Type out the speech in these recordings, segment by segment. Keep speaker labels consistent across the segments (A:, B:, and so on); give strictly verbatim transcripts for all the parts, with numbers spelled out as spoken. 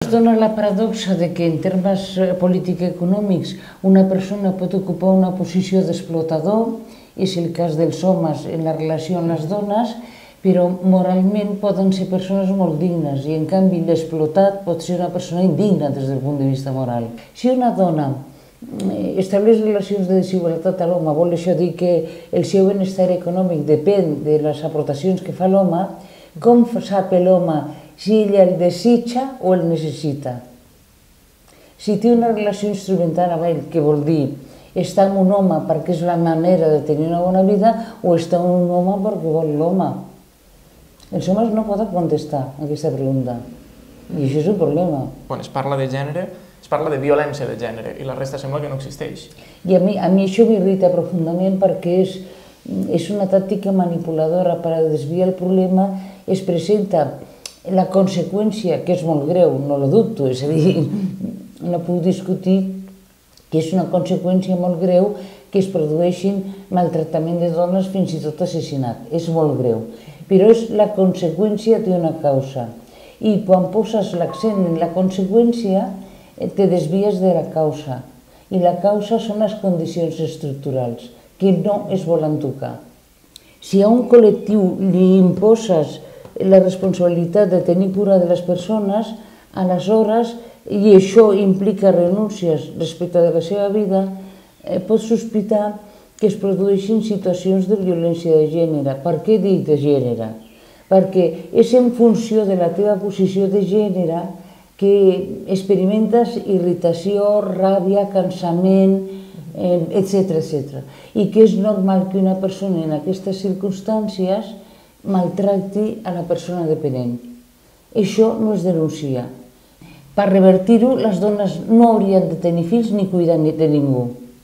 A: es dona la paradoxa de que en termes polítics econòmics una persona pot ocupar una posició d'explotador, és el cas dels homes en la relació amb les dones, però moralment poden ser persones molt dignes i en canvi l'explotat pot ser una persona indigna des del punt de vista moral. Si una dona estableix relacions de desigualtat a l'home, vol això dir que el seu benestar econòmic depèn de les aportacions que fa l'home, com sap l'home si ella el desitja o el necessita? Si té una relació instrumental amb ell, que vol dir està amb un home perquè és la manera de tenir una bona vida o està amb un home perquè vol l'home? Els homes no poden contestar a aquesta pregunta i això és un problema.
B: Quan es parla de gènere, es parla de violència de gènere i la resta sembla que no existeix.
A: I a mi, a mi això m'irrita profundament perquè és, és una tàctica manipuladora per a desviar el problema. Es presenta la conseqüència, que és molt greu, no lo dubto, és a dir, no puc discutir que és una conseqüència molt greu que es produeixin maltractament de dones, fins i tot assassinat. És molt greu, però és la conseqüència d'una causa. I quan poses l'accent en la conseqüència, te desvies de la causa. I la causa són les condicions estructurals, que no es volen tocar. Si a un col·lectiu li imposes la responsabilitat de tenir cura de les persones, aleshores, i això implica renúncies respecte de la seva vida, pots sospitar que es produeixin situacions de violència de gènere. Per què dic de gènere? Perquè és en funció de la teva posició de gènere que experimentes irritació, ràbia, cansament, etcètera. I que és normal que una persona en aquestes circumstàncies maltracti a la persona dependent. Això no es denuncia. Per revertir-ho, les dones no haurien de tenir fills ni cuidar de ningú.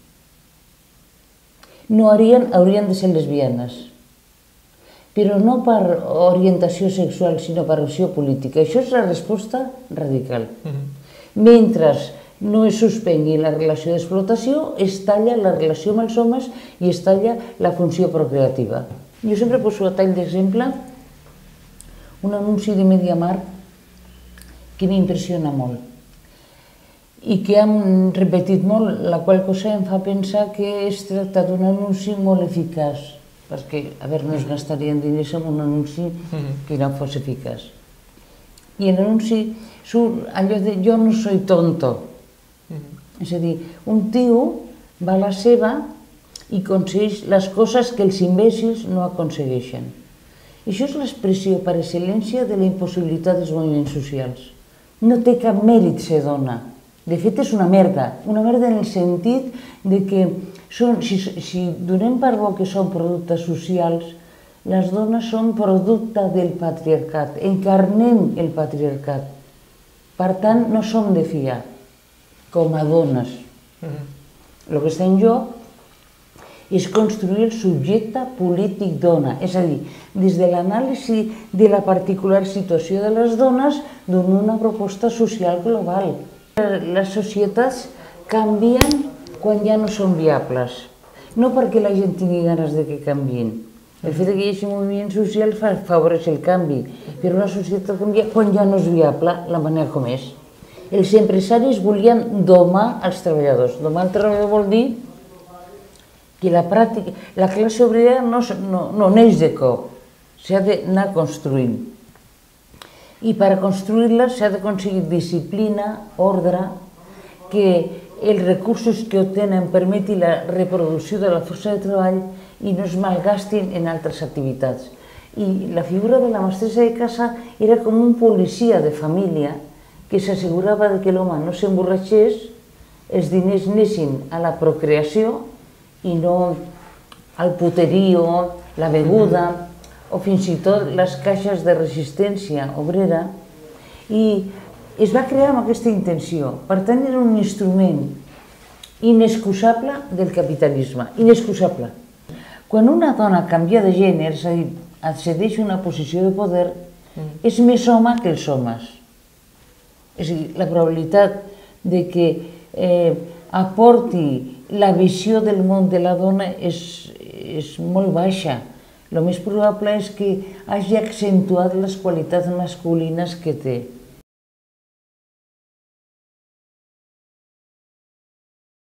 A: No haurien, haurien de ser lesbianes. Però no per orientació sexual, sinó per opció política. Això és la resposta radical. Mentre no es suspengui la relació d'explotació, es talla la relació amb els homes i es talla la funció procreativa. Jo sempre poso a tall d'exemple un anunci de MediaMarkt que m'impressiona molt i que hem repetit molt, la qual cosa em fa pensar que es tracta d'un anunci molt eficaç, perquè, a veure, no es gastarien diners en un anunci que no fos eficaç. I l'anunci surt allò de jo no soy tonto. És a dir, un tio va a la seva i aconsegueix les coses que els imbècils no aconsegueixen. I això és l'expressió per excel·lència de la impossibilitat dels moviments socials. No té cap mèrit ser dona. De fet, és una merda. Una merda en el sentit de que si donem per bo que són productes socials, les dones són producte del patriarcat. Encarnem el patriarcat. Per tant, no som de fiar com a dones. El que està en joc és construir el subjecte polític dona, és a dir, des de l'anàlisi de la particular situació de les dones donar una proposta social global. Les societats canvien quan ja no són viables, no perquè la gent tingui ganes de que canviïn. El fet que hi hagi moviment social favoreix el canvi, però una societat canvia quan ja no és viable la manera com és. Els empresaris volien domar els treballadors. Domar el treballador vol dir que la pràctica, la classe obrera no neix de cop, s'ha d'anar construint. I per construir-la s'ha d'aconseguir disciplina, ordre, que els recursos que obtenen permetin la reproducció de la força de treball i no es malgastin en altres activitats. I la figura de la mestressa de casa era com un policia de família que s'assegurava que l'home no s'emborratxés, els diners anessin a la procreació i no al puterío, la beguda, o fins i tot les caixes de resistència obrera, i es va crear amb aquesta intenció. Per tant, era un instrument inexcusable del capitalisme, inexcusable. Quan una dona canvia de gènere, és a dir, accedeix a una posició de poder, és més home que els homes. És a dir, la probabilitat de que aporti la visió del món de la dona és molt baixa. El més probable és que hagi accentuat les qualitats masculines que té.